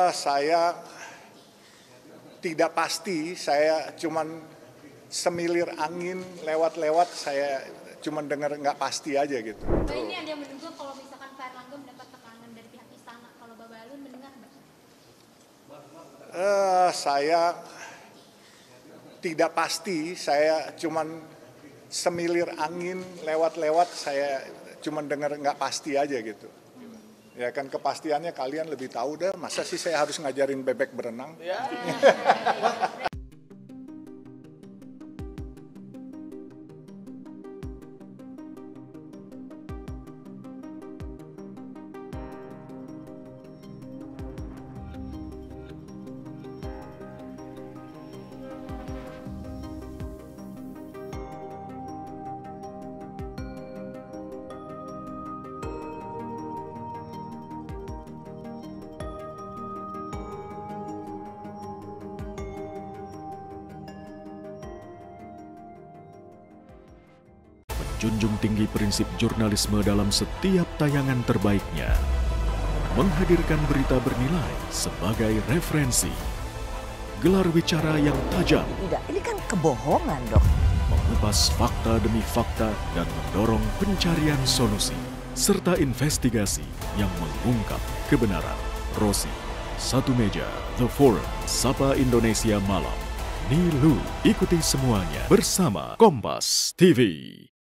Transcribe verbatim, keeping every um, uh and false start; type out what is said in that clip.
Eh, saya tidak pasti, saya cuman semilir angin lewat-lewat, saya cuman dengar nggak pasti aja gitu. Mbak, ini ada yang menduga kalau misalkan Pak Erlangga mendapat tekanan dari pihak istana, kalau Mbak Balun mendengar, Mbak? Eh, saya tidak pasti, saya cuman semilir angin lewat-lewat, saya cuman dengar nggak pasti aja gitu. Ya kan kepastiannya kalian lebih tahu dah, masa sih saya harus ngajarin bebek berenang? Ya. Junjung tinggi prinsip jurnalisme dalam setiap tayangan terbaiknya. Menghadirkan berita bernilai sebagai referensi. Gelar bicara yang tajam. Tidak, ini kan kebohongan, Dok. Mengupas fakta demi fakta dan mendorong pencarian solusi. Serta investigasi yang mengungkap kebenaran. Rosi, Satu Meja, The Forum, Sapa Indonesia Malam. Nilu, ikuti semuanya bersama Kompas T V.